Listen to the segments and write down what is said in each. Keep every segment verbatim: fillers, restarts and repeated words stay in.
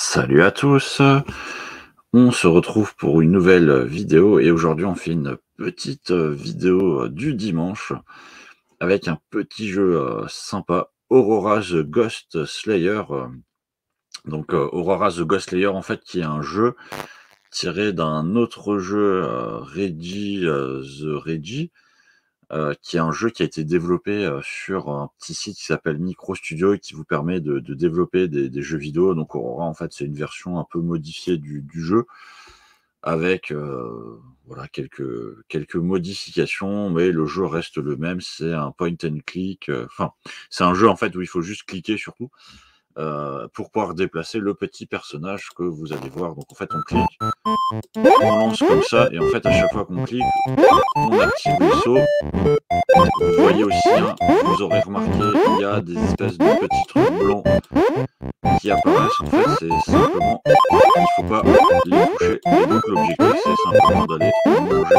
Salut à tous, on se retrouve pour une nouvelle vidéo et aujourd'hui on fait une petite vidéo du dimanche avec un petit jeu euh, sympa, Aurora the Ghost Slayer. Donc euh, Aurora the Ghost Slayer en fait qui est un jeu tiré d'un autre jeu, euh, Reggie euh, the Reggie, euh, qui est un jeu qui a été développé euh, sur un petit site qui s'appelle Micro Studio et qui vous permet de, de développer des, des jeux vidéo. Donc Aurora, en fait, c'est une version un peu modifiée du, du jeu avec euh, voilà, quelques, quelques modifications, mais le jeu reste le même. C'est un point and click. Enfin, euh, c'est un jeu en fait où il faut juste cliquer surtout. Euh, pour pouvoir déplacer le petit personnage que vous allez voir. Donc en fait on clique, on lance comme ça, et en fait à chaque fois qu'on clique, on active le saut. Vous voyez aussi, hein, vous aurez remarqué, il y a des espèces de petits trucs blancs qui apparaissent. En fait, c'est simplement, il ne faut pas les toucher. Et donc l'objectif, c'est simplement d'aller manger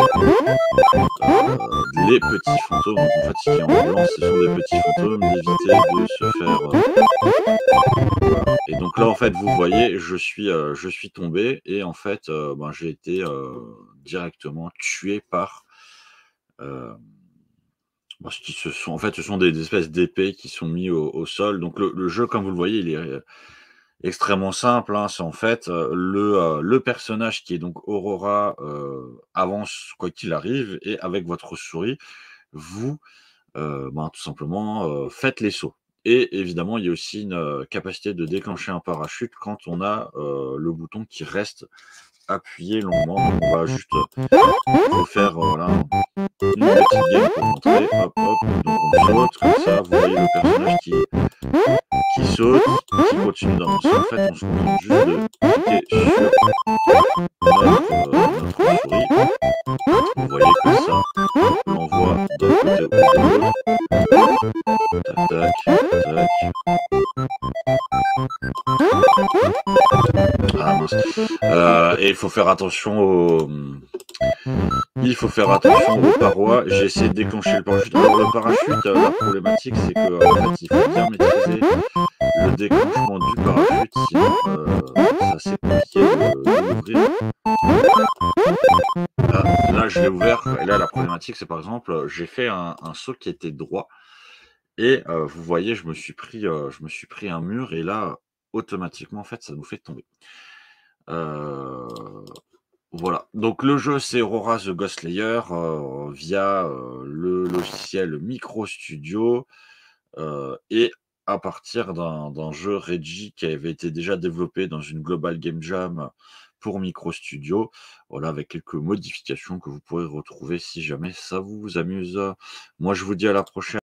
euh, les petits fantômes. Donc en fait, ce qui est en blanc, ce sont des petits fantômes, d'éviter de se faire... Euh... Et donc là, en fait, vous voyez, je suis, euh, je suis tombé, et en fait, euh, ben, j'ai été euh, directement tué par... Euh... Parce qu'ils se sont, en fait, ce sont des, des espèces d'épées qui sont mis au, au sol. Donc le, le jeu, comme vous le voyez, il est euh, extrêmement simple, hein. C'est en fait euh, le, euh, le personnage qui est donc Aurora euh, avance quoi qu'il arrive, et avec votre souris, vous, euh, ben, tout simplement, euh, faites les sauts. Et évidemment, il y a aussi une euh, capacité de déclencher un parachute quand on a euh, le bouton qui reste appuyé longuement. Donc on va juste vous faire euh, voilà, une petite game pour montrer, hop hop, donc on saute comme ça, vous voyez le personnage qui, qui saute, qui continue d'avancer. En fait, on se contente juste de cliquer sur notre, euh, notre souris. Vous voyez que ça l'envoie d'un côté ou de l'autre. Tac, tac, tac. Ah mince. Euh, et il faut faire attention aux... Il faut faire attention aux parois. J'ai essayé de déclencher le parachute. Alors le parachute, euh, la problématique, c'est que en fait, il faut bien maîtriser le déclenchement du parachute, sinon euh, c'est assez compliqué de, de l'ouvrir. Ah, là, je l'ai ouvert, et là, la problématique, c'est par exemple, j'ai fait un, un saut qui était droit, et euh, vous voyez, je me suis pris, euh, je me suis pris un mur, et là, automatiquement, en fait, ça nous fait tomber. Euh... Voilà, donc le jeu c'est Aurora the Ghost Slayer euh, via euh, le logiciel Micro Studio euh, et à partir d'un jeu Reggie qui avait été déjà développé dans une Global Game Jam pour Micro Studio, voilà, avec quelques modifications que vous pourrez retrouver si jamais ça vous amuse. Moi je vous dis à la prochaine.